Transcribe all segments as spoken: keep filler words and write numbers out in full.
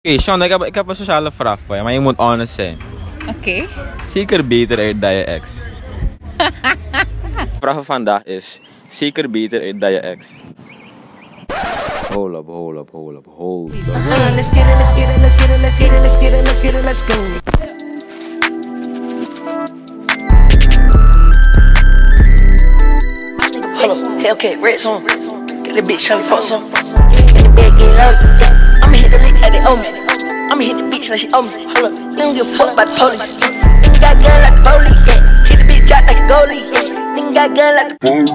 Oké, Sean, ik heb, ik heb een sociale vraag voor je, maar je moet honest zijn. Oké. Okay. Zeker beter uit dan je ex. De vraag van vandaag is, zeker beter uit dan je ex. Hold up, hold up, hold up, hold up. Uh, let's get it, let's get it, let's get it, let's get it, let's get it, let's get it, let's go. Hellcat, red song. Get the bitch tryna fuck some. In the bed, get low. I'ma hit the lick like they owe me. I'ma hit the bitch like she owe me. Hold up, they don't give a fuck about the police. Nigga got gun like the police, yeah. Hit the bitch out like a goalie, yeah. Nigga got gun like the police.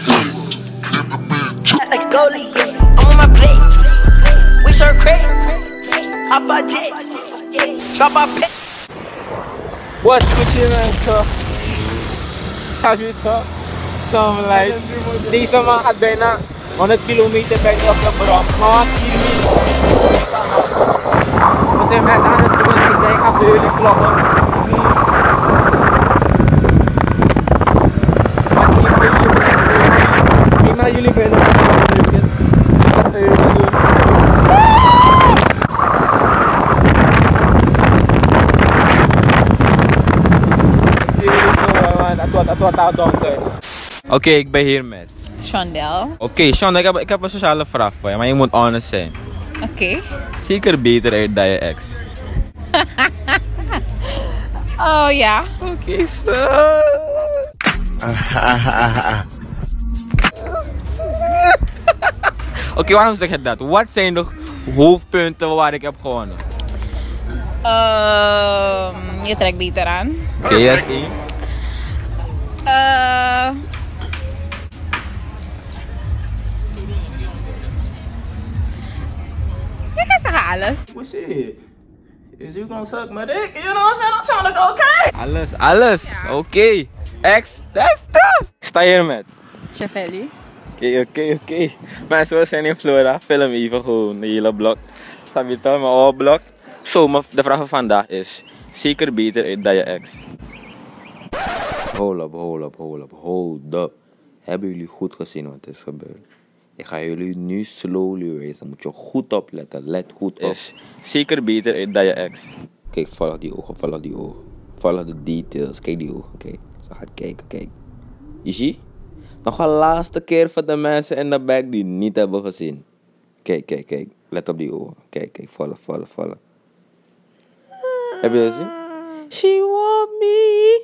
Like a goalie, yeah. I'm on my plate. We serve crack. Hop our jets. Drop our pet. What's good, man? So, sabi ko, some like, deze man gaat bijna honderd kilometer bij de op de bron. Maar wat hier niet. We zijn mensen aan het zoeken, ik denk, ik ga voor jullie vloggen. Wat hier voor jullie. Ik naar jullie vinden wat het leuk is. Ik ga voor jullie doen. Oké, okay, ik ben hier met Shondel. Oké, okay, Sean, ik heb, ik heb een sociale vraag voor je, maar je moet honest zijn. Oké. Okay. Zeker beter uit dan je ex. Oh ja. Oké, okay, zo. Oké, okay, waarom zeg je dat? Wat zijn de hoofdpunten waar ik heb gewonnen? Um, je trekt beter aan. Oké, okay, yes, één. Uh, ik kan zeggen alles. Well, shit. Is you gonna suck my dick? You know what I'm saying? I'm trying to go crazy. Alles, alles. Ja. Oké. Okay. Ex, that's tough. Sta hier met? Chavelli. Oké, oké, oké. Mensen, we zijn in Florida. Film even gewoon de hele blok. Snap je toch? Mijn oude blok. Zo, so, de vraag van vandaag is, zeker beter uit dan je ex. Hold up, hold up, hold up, hold up. Hebben jullie goed gezien wat is gebeurd? Ik ga jullie nu slowly wijzen. Moet je goed opletten. Let goed op. Is zeker beter uit dan je ex. Kijk, volg die ogen, volg die ogen. Volg de details. Kijk die ogen, kijk. Zo gaat kijken, kijk. Je ziet? Nog een laatste keer voor de mensen in de back die niet hebben gezien. Kijk, kijk, kijk. Let op die ogen. Kijk, kijk. Volg, volg, volg. Heb je dat gezien? She want me.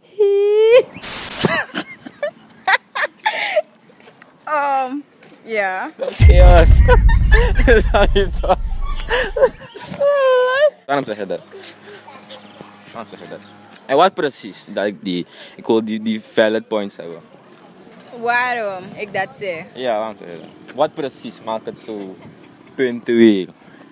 um, ja. Chaos. Dat is niet toch? Waarom zeg je dat? Waarom zeg je dat? En wat precies? Dat ik die, ik wil die, die valid points hebben. Waarom ik dat zeg? Ja, waarom zeg je dat? Wat precies maakt het zo puntueel?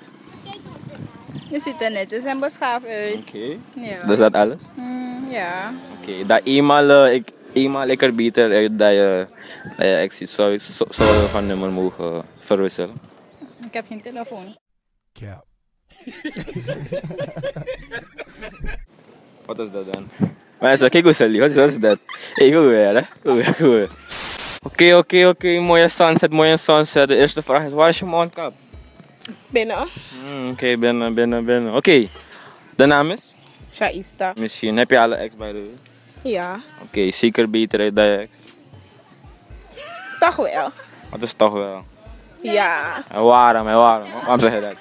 Je ziet er netjes en beschaafd uit. Oké. Okay. Ja. Dus dat alles? Mm, ja. Oké, okay. Dat eenmaal, uh, ik, eenmaal ik er beter uit dat je, dat je ex ziet, zou je zo, zo van nummer mogen uh, verwisselen? Ik heb geen telefoon. Ja. Wat is dat dan? Mensen, kijk hoe Sally, wat is, wat is dat? Hé, hey, goed weer, hè? Goed weer, goed weer. Oké, oké, oké, mooie sunset, mooie sunset. De eerste vraag is, waar is je mondkap? Binnen. Mm, Oké, okay, binnen, binnen, binnen. Oké, okay. De naam is? Shaista. Misschien, heb je alle ex bij de way? Ja. Oké, okay, zeker beter uit dan je ex? Toch wel. Wat is toch wel? Ja. En waarom, en waarom? Waarom zeg je dat?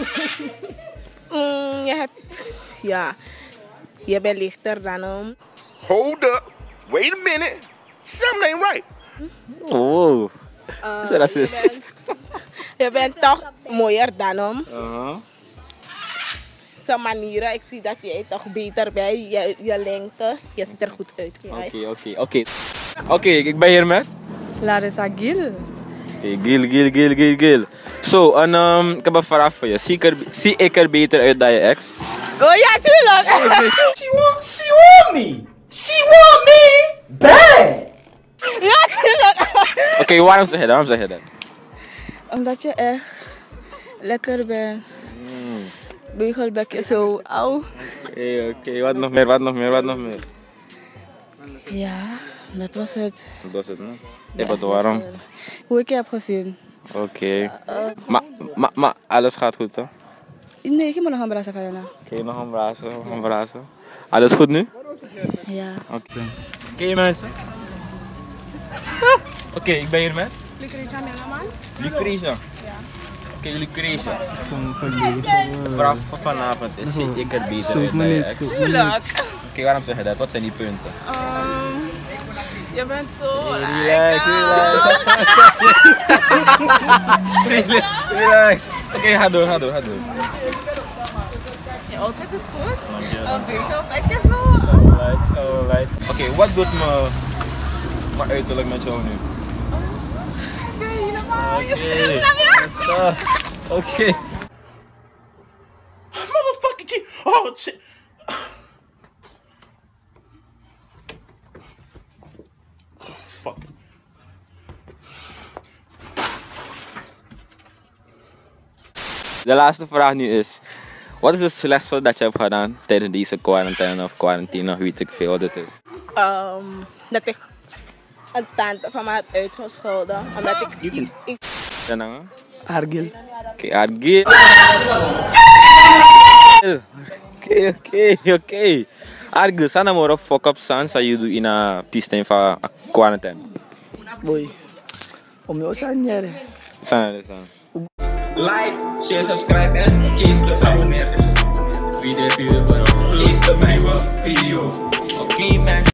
Mm, je hebt... Ja. Je bent lichter dan hem. Hold up. Wait a minute. Something ain't right. Oh. Uh, is dat racistisch? Je bent, je bent toch mooier dan hem. Uh-huh. Zijn manieren, ik zie dat jij toch beter bent. Je, je lengte, je ziet er goed uit. Oké, oké, oké. Oké, ik ben hier met? Larissa Gil. Hey, Gil, Gil, Gil, Gil, Gil. Zo, so, en um, ik heb een vraag voor je. Zie ik, er, zie ik er beter uit dan je ex? Oh ja, tuurlijk! She want, she want me. She want me bad. Ja, tuurlijk! Oké, okay, waarom zeg je dat? Waarom zeg je dat? Omdat je echt lekker bent. Mm. Beugelbekje zo, auw. Oké, okay, oké. Okay. Wat nog meer, wat nog meer, wat nog meer? Ja, dat was het. Dat was het, ne? Ja, wat waarom? Hoe ik je heb gezien. Oké. Okay. Uh, maar ma, ma, alles gaat goed, hè? Nee, ik heb nog een brazo van je. Oké, nog een brazo, nog een brazo. Alles goed nu? Ja. Oké. Okay. Ken je mensen? Oké, okay, ik ben hier met? Lucretia Mellaman. Lucretia? Ja. Oké, okay, Lucretia. De vraag van vanavond is, zie ik er beter uit bij je ex? Tuurlijk. Oké, okay, waarom zeg je dat? Wat zijn die punten? Um, je bent zo... Relax, relax. relax, relax. Oké, okay, ga door, ga door, ga door. Je outfit is goed. Een beetje op ik is zo. Alright, alright. Oké, okay, wat doet me, mijn uiterlijk met jou nu? Oké, helemaal. Je Okay. snap je? Oké. Motherfucker, keep. Oh, shit. Fuck. De laatste vraag nu is: wat is het slechtste dat je hebt gedaan tijdens deze quarantaine of quarantine, weet ik veel wat het is? Um, dat ik een tante van me had uitgescholden. Omdat ik... ik, ik Zijn naam? Argil. Oké, Argil. Oké, oké, oké. Argil, sana mo ro fuck up san sa you do in a piste van quarantaine. Boy. Om jou zijn jaren. Sana de san. Like, share, subscribe and change the abonneer. Video, video, change the video. Oké, man.